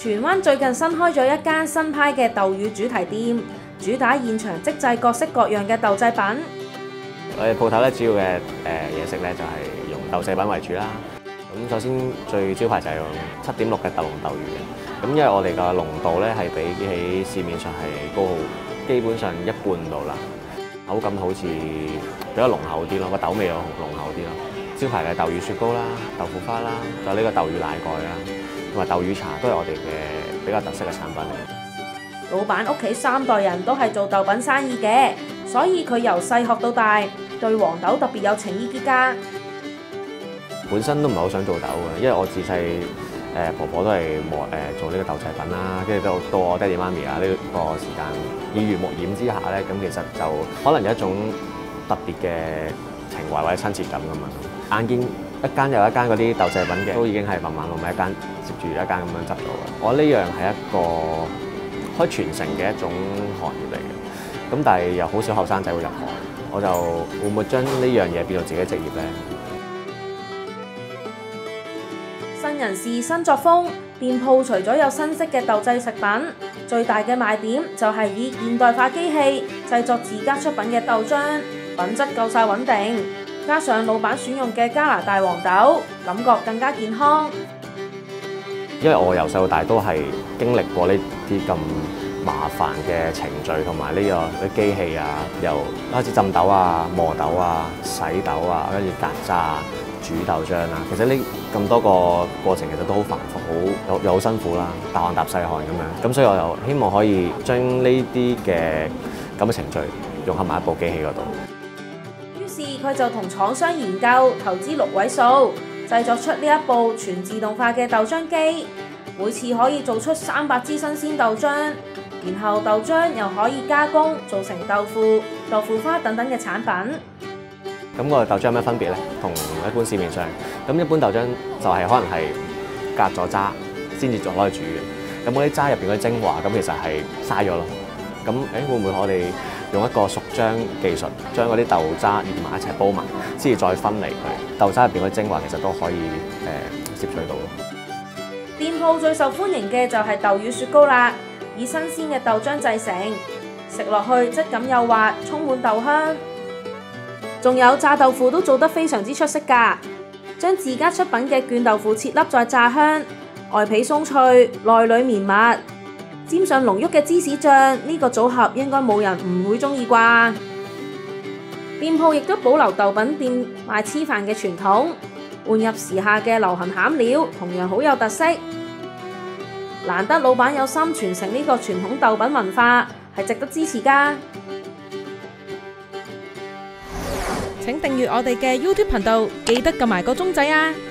荃灣最近新開咗一間新派嘅豆乳主題店，主打現場即製各式各樣嘅豆製品。 我哋鋪頭咧主要嘅嘢食咧就係用豆製品為主啦。咁首先最招牌就係用7.6嘅豆龍豆乳嘅。咁因為我哋嘅濃度咧係比起市面上係高好，基本上一半度啦。口感好似比較濃厚啲咯，個豆味又濃厚啲咯。招牌嘅豆乳雪糕啦、豆腐花啦，就呢個豆乳奶蓋啦，同埋豆乳茶都係我哋嘅比較特色嘅產品嚟。 老闆屋企3代人都係做豆品生意嘅，所以佢由細學到大，對黃豆特別有情意結㗎。 本身都唔係好想做豆嘅，因為我自細婆婆都係做呢個豆製品啦，跟住到我爹哋媽咪啊呢個時間耳濡目染之下咧，咁其實就可能有一種特別嘅情懷或者親切感咁樣。眼見一間又一間嗰啲豆製品嘅，都已經係慢慢一間接住一間咁樣執到嘅。我呢樣係一個可以傳承嘅一種行業嚟嘅，咁但係又好少後生仔會入行，我就會唔會將呢樣嘢變做自己職業咧？ 新人事新作風，店鋪除咗有新式嘅豆製食品，最大嘅賣點就係以現代化機器製作自家出品嘅豆漿，品質夠晒穩定，加上老闆選用嘅加拿大黃豆，感覺更加健康。 因為我由細到大都係經歷過呢啲咁麻煩嘅程序同埋呢個啲機器啊，由開始浸豆啊、磨豆啊、洗豆啊，跟住隔渣、煮豆漿啊，其實呢咁多個過程其實都好繁複，又好辛苦啦，大汗搭細汗咁樣。咁所以我又希望可以將呢啲嘅咁嘅程序融合埋一部機器嗰度。 於是佢就同廠商研究，投資6位數，製作出呢一部全自動化嘅豆漿機，每次可以做出300支新鮮豆漿，然後豆漿又可以加工做成豆腐、豆腐花等等嘅產品。 咁個豆漿有咩分別咧？同一般市面上，咁一般豆漿就係可能係隔咗渣先至再攞去煮嘅。咁嗰啲渣入邊嗰啲精華，咁其實係嘥咗咯。咁會唔會我哋用一個熟漿技術，將嗰啲豆渣連埋一齊煲埋，先至再分離佢？豆渣入邊嗰啲精華其實都可以攝取到咯。 店鋪最受歡迎嘅就係豆乳雪糕啦，以新鮮嘅豆漿製成，食落去質感幼滑，充滿豆香。仲有炸豆腐都做得非常之出色㗎，將自家出品嘅絹豆腐切粒再炸香，外皮鬆脆，內裡綿密，沾上濃郁嘅芝士醬，呢個組合應該冇人唔會鍾意啩。店鋪亦都保留豆品店賣黐飯嘅傳統，換入時下嘅流行餡料，同樣好有特色。難得老闆有心傳承呢個傳統豆品文化，係值得支持㗎。請訂閱我哋嘅 YouTube 頻道，記得撳埋個鐘仔啊！